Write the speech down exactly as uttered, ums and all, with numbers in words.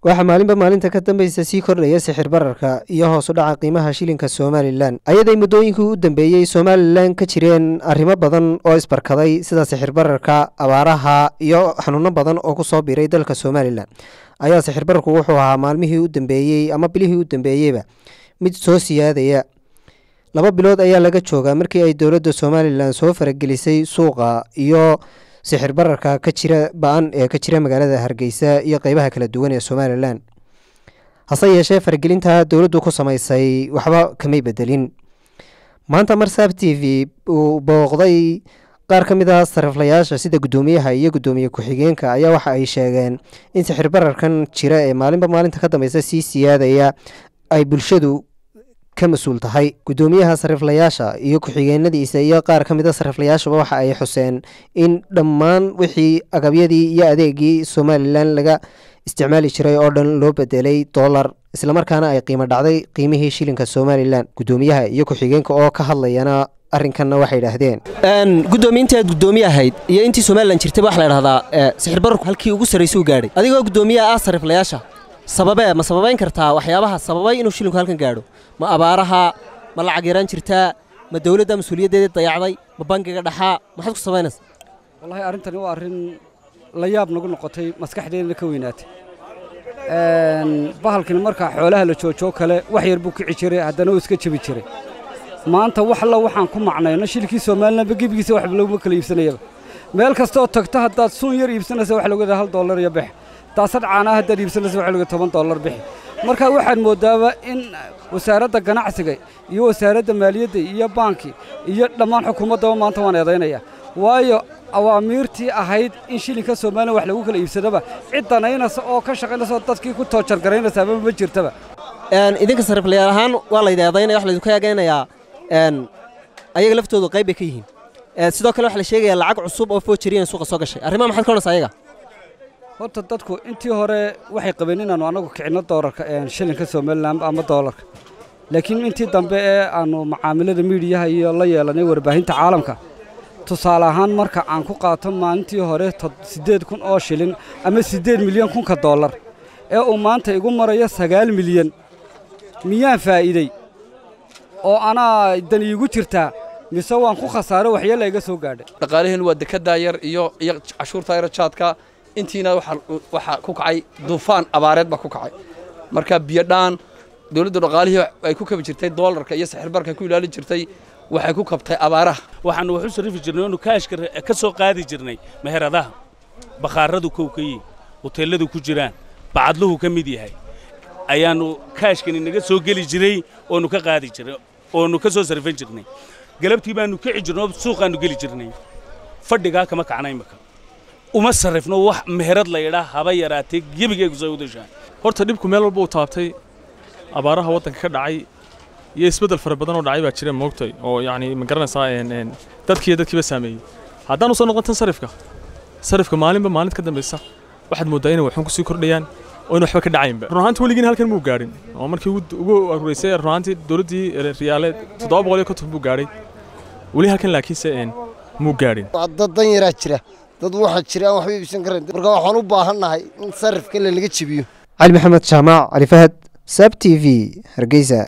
waxaa maalinba maalinta ka dambaysa sii kordhaya sixir bararka iyo hoos u dhaca qiimaha shilinka Somaliland ayaday muddooyinkii u dambeeyay Somaliland ka jireen arrimo badan oo isbarkaday sida sixir bararka abaaraha iyo xanuuno badan oo ku soo biiray dalka Somaliland ayaa sixir bararku wuxuu ahaa maalmihii u dambeeyay ama bilihii u dambeeyayba mid soo siyaadaya laba bilood ayaa laga joogaa markii ay dowladda Somaliland soo faragelisay suuqa iyo sixir bararka ka jira baan ee ka jira magaalada Hargeysa iyo qaybaha kala duwan ee Somaliland hase yeeshee faragelinta dowladdu ku samaysay waxba kamay bedelin maanta Marsab T V uu booqday qaar ka mid ah sariflayaasha sida gudoomiyaha iyo gudoomiye ku-xigeenka ayaa waxa ay sheegeen in sixir bararkan jira ee maalinba maalinta ka dambaysa sii siyaadaya ay bulshadu ka mas'uul tahay gudoomiyaha sariflayaasha iyo ku-xigeenadiisa iyo qaar ka mid ah sariflayaashaba waxa ay xuseen in dhammaan wixii agabyadii iyo adeegii Somaliland laga isticmaali jiray oo dhan loo bedelay dollar isla markaana ay qiimo dhacday qiimihii shilinka Somaliland gudoomiyaha iyo ku-xigeenka oo ka hadlayana arrinkanna waxay yiraahdeen aan gudoomiyaha gudoomiyahayd iyo intii Somaliland jirtay wax la yiraahdaa sixir bararku halkii ugu sareysay u gaaray adigoo gudoomiyaha ah sariflayaasha sababay ma sababayn kartaa waxyaabaha sababay inuu shilinku halkan gaadho ma abaaraha ma lacag yaraan jirtaa ma dawladda mas'uuliyadeeda dayacday ma bangiga dhaxaa maxaad ku sameynaysaa wallahi arintani waa arin la yaab nagu noqotay maskaxdeena ka weynaatay een bahalkan marka xoolaha la joojo kale wax yar buu kici jiray haddana uu iska jabi jiray maanta wax la waxaan ku macnayno shilkii Soomaaliland bagibigiisa wax lagu kala iibsanayaba meel kasta oo tagto haddaad suun yar iibsanaysa wax lagu hal dollar iyo bix taasad caanaha haddaad iibsanaysa wax lagu toban dollar bixi marka waxaan moodaaba in wasaaradda ganacsiga iyo wasaaradda maaliyadda iyo banki iyo dhammaan xukuumadda maanta waan eedaynaya waayo awaamiirtii ahayd in shilinka Soomaaliland wax lagu kala iibsadaba ciidanaynaas oo ka shaqeynaysa dadkii ku toojar gareynaysa ma jirtaba een idinka sariflayaal ahaan waa la eedaynaya wax la idinku eegaynaya een ayaga laftoodu qayb ay ka yihiin ee sidoo kale wax la sheegaya lacag cusub oo foojiriyeen suuqa soo gashay arrimaha maxaad ka qornaysaa ayaga horta dadku intii hore waxay qabeen inaanu anagu kicino doolarka ee shilinka Somaliland ama doolarka laakiin intii dambe ee aanu macaamilada miidiyaha iyo la yeelanay warbaahinta caalamka tusaale ahaan marka aan ku qaato maalintii hore siddeed kun oo shilin ama siddeed milyan kun ka doolar ee uu maanta igu marayo sagaal milyan miyaan faa'iiday oo ana dan iigu jirtaa mise waan ku khasaaro waxyeelay iga soo gaadhay dhaqaalaheenu waa dekada yar iyo iyo cashuurta yar jaadka intiina waxa waxa ku kacay duufaan abaareed ba ku kacay marka biyadaan dawladda dhaqaalihii ay ku kabi jirtay dollarka iyo sixir bararka ku ilaalin jirtay waxay ku kabtay abaaraha waxaan wax u sarifi jirnay inuu kaashka ka soo qaadi jirnay meheradaha bakhaaradu kowkay hoteeladu ku jiraan bacadluhu ka mid yahay ayaanu kaashkan inaga soo gali jiray oo nu ka qaadi jiray oo nu ka soo sarifin jirnay galabtii baanu kici jirnay suuqaanu gali jirnay fadhiga kama kacnay maka uma sarifno wax meherad la yiraahdo haba yaraatay gebigeegu soo wadashaa horta dhibku meel walba uu taabtay abaaraha wadanka ka dhacay iyo isbedel fara badan oo dhacay baa jira moogtay oo yaani ma garanaysaa een dadkii dadkiiba saameeyay haddaan u soo noqotan sarifka sarifka maalinba maalinta ka dambaysa waxaad moodaa inay waxun ku sii kordhayaan oo in waxba ka dhacaynba run ahaantii weligiin halkan muu gaarin oo markii ugu aruureysay run ahaantii dawladdii riyaaleed toddoba boqol iyo konton buu gaaray weli halkan laakiinse een muu gaarin dad dan yaraa jira dad waxa jira waxba iibsan karin marka waxaan u baahanahay in sarifka la laga jibiyo Ali Maxamed Jaamac Ali Fahad Sab T V Hargeysa